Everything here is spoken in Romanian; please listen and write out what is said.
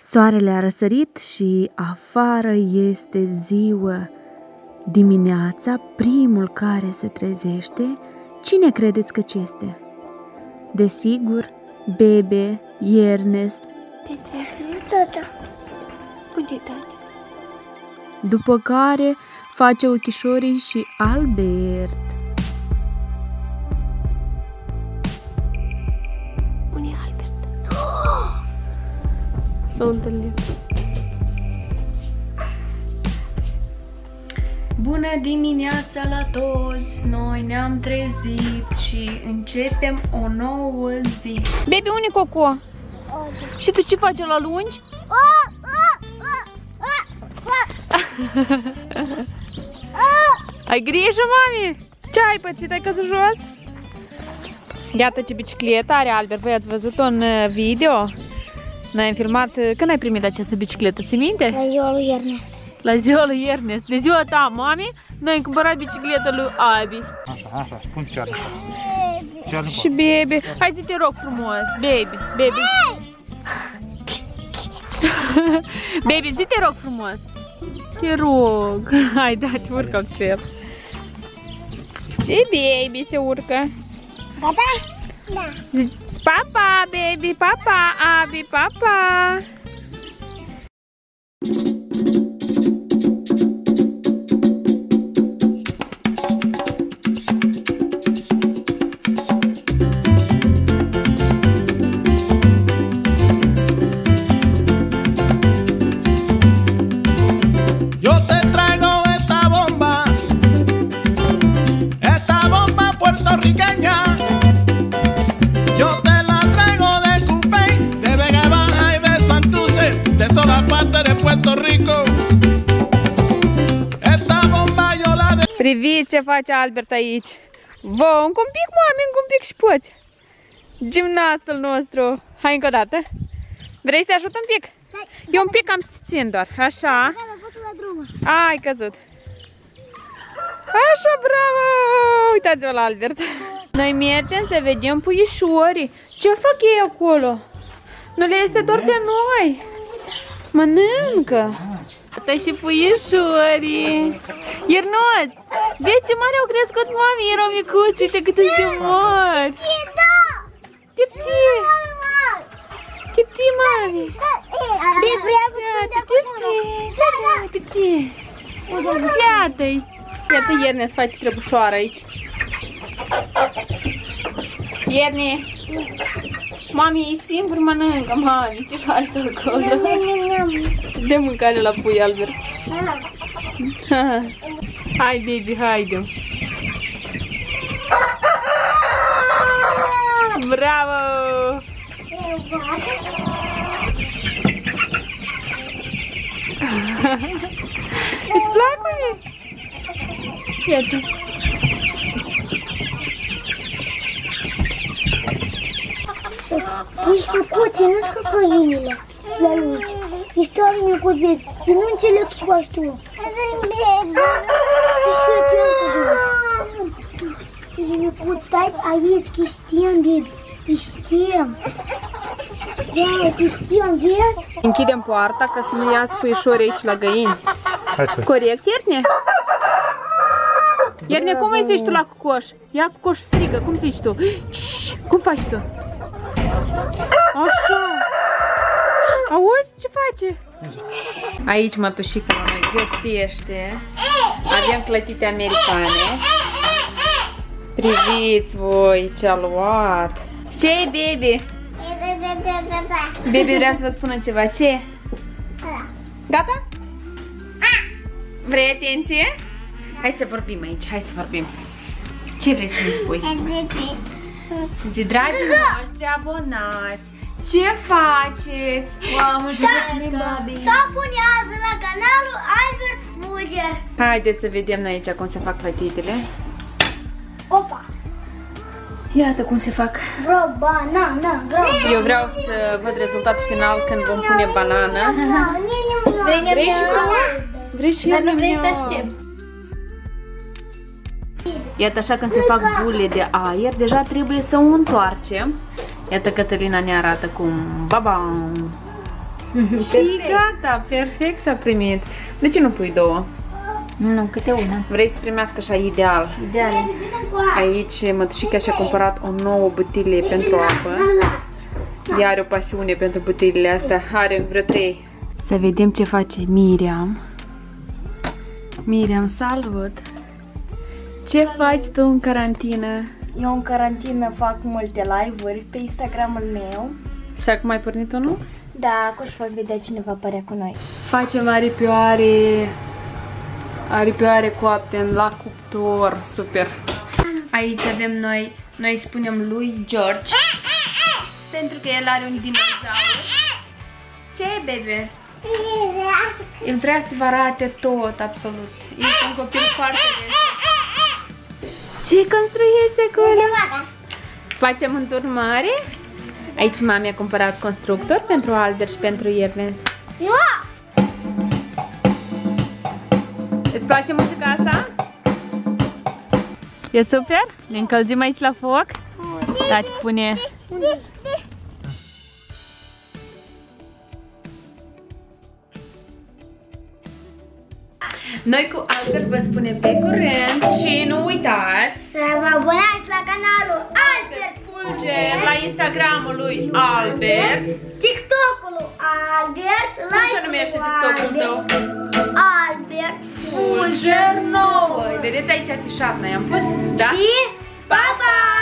Soarele a răsărit și afară este ziua. Dimineața, primul care se trezește, cine credeți că este? Desigur, Bebe, Ernest. Te-ai trezit, tata? Unde-i tati? După care face ochișorii și Albert. Unde-i Albert? S-au întâlnit. Bună dimineața la toți! Noi ne-am trezit și începem o nouă zi. Baby, unde Coco? Și tu ce faci la lungi? Ai grijă, mami! Ce ai pățit? Ai căzut jos? Iată ce bicicletă are Albert. Voi ați văzut-o în video? Noi am filmat. Când ai primit această bicicletă? Ți minte? La ziua lui Ernest. La ziua lui Ernest. De ziua ta, mami, noi am cumpărat bicicleta lui Abi. Așa, spune ce Și Baby. Hai să te rog frumos. Baby. Baby, zi te rog frumos. Te rog. Hai, da, te urcă și el. Și Baby se urcă. Gata? Da. Zi, papa, Baby, papa, Abi, papa. Priviți ce face Albert aici. Vă, încă un pic, mami, încă un pic și poți. Gimnastul nostru. Hai încă o dată. Vrei să te ajut un pic? Eu un pic am să te țin doar. Așa. Ai căzut. Așa, bravo! Uitați-vă la Albert. Noi mergem să vedem puișorii. Ce fac ei acolo? Nu le este dor de noi. Mănâncă. Asta și puișorii. Iernuț, vezi ce mare au crescut, mami, erau micuți, uite cât de mari. Tipti, mami. Iată-i. Iată, Ernest face trebușoară aici. Erne, mami, e singur, mănâncă, mami, ce faci tu acolo? De mâncare la pui, Albert. Hai, baby, haide. Bravo! Îți plac, mami? Iată. Ești micuțe, nu-s căcăinile. La lungi. Ești tare micuț, baby. Eu nu înțeleg ce faci tu. Ești micuț, stai aici, că știam, baby. Știam. Da, că știam, vezi? Închidem poarta ca să nu iasă puișorii aici la găini. Corect, Erne? Erne, cum îi zici tu la Cucoș? Ia Cucoș strigă, cum zici tu? Cum faci tu? Așa. Auzi ce face? Aici mătușica la noi gătește. Avem clătite americane. Priviți voi ce-a luat. Ce-i, baby? Baby vrea să vă spună ceva. Ce? Gata? Vrei atenție? Hai să vorbim aici, hai să vorbim. Ce vrei să ne spui? Zi, dragii noștri abonați, ce faceți? Să abonează la canalul Albert Muger. Haideți să vedem noi aici cum se fac clătitele. Opa! Iată cum se fac. Banana. Eu vreau să văd rezultatul final când vom pune banană. Vrei și tu? Vrei și Dar nu vrei să aștept. Iată așa când se fac bule de aer, deja trebuie să o întoarcem. Iată Cătălina ne arată cum. Babam! Și gata, perfect s-a primit. De ce nu pui două? Nu, câte una. Vrei să primească așa ideal. Ideal. Aici mătușica și-a cumpărat o nouă butilie pentru apă. Ea are o pasiune pentru butilile astea. Are vreo 3. Să vedem ce face Miriam. Miriam, salut! Ce faci tu în carantină? Eu în carantină fac multe live-uri pe Instagramul meu. Și acum ai pornit unul? Da, acum și voi vedea cine va apărea cu noi. Facem aripioare coapte la cuptor, super. Aici avem noi spunem lui George, pentru că el are un dinozaur. Ce e, bebe? El vrea să vă arate tot, absolut. Este un copil foarte vesel. Ce construiești acolo? Facem un tur mare? Aici mami a cumpărat constructor pentru Albert și pentru Evans. Îți place muzica asta? E super? Ne încălzim aici la foc? Tati pune... Noi cu Albert vă spunem pe curând și nu uitați să vă abonați la canalul Albert Fulger, la Instagramul lui Albert, TikTok-ul lui Albert, cum se numește TikTok-ul tău? Albert Fulger 9. Vedeți aici afișat, noi am pus, da? Și pa, pa!